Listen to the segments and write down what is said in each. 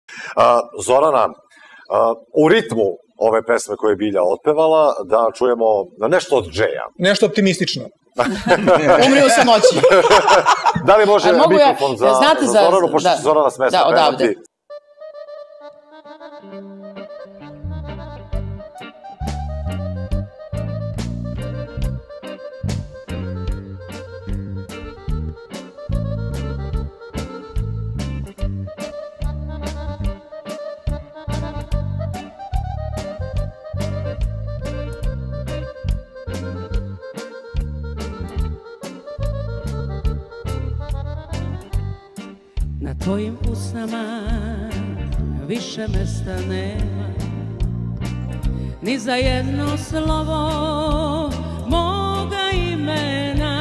Zorana, u ritmu ove pesme koje je Bilja otpevala, da čujemo nešto od Džeja. Nešto optimistično. Umrio sa noći. Da li može mikrofon za Zoranu, pošto će Zorana s mesta pevati? Na tvojim usnama više mesta nema, ni za jedno slovo moga imena.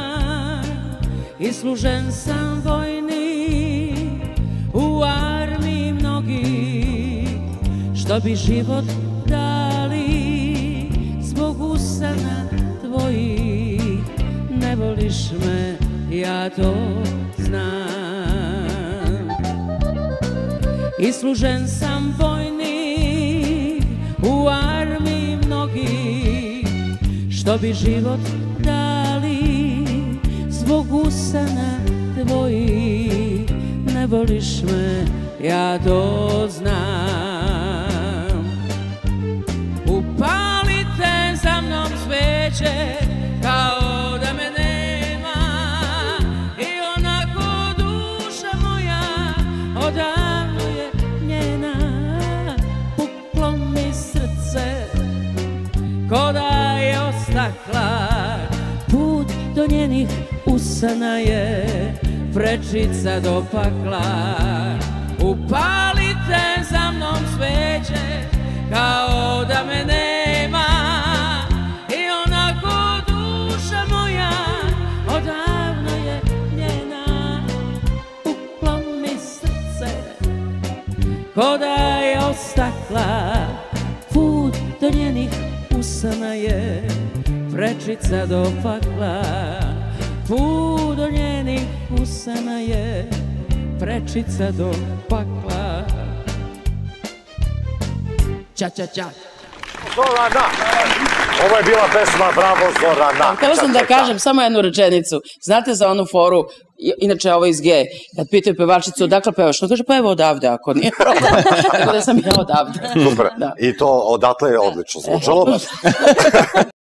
Islužen sam vojnik u armiji mnogih, što bi život dali zbog usana tvojih. Ne voliš me, ja to znam. Islužen sam vojnik u armiji mnogih, što bi život dali zbog usana tvojih. Ne voliš me, ja to znam. Upalite za mnom sveće kao da me nema, i onako duša moja odavno je njena. Puklo mi srce ko da je ostakla, put do njenih usana je prečica do pakla. Upalite za mnom sveće kao da me nema, i onako duša moja odavno je njena. Puklo mi srce ko da je ostakla, put do njenih usana je prečica do pakla. Put do njenih usana je prečica do pakla. Ča, ča, ča. Zorana! Ovo je bila pesma Bravo Zorana. Htela sam da kažem samo jednu rečenicu. Znate za onu foru, inače ovo iz G, kad pitaju pevačicu odakle pevaš, no kaže pa evo odavde, ako nije problem. Tako da sam ja odavde. Super. I to odatle je odlično zvučalo.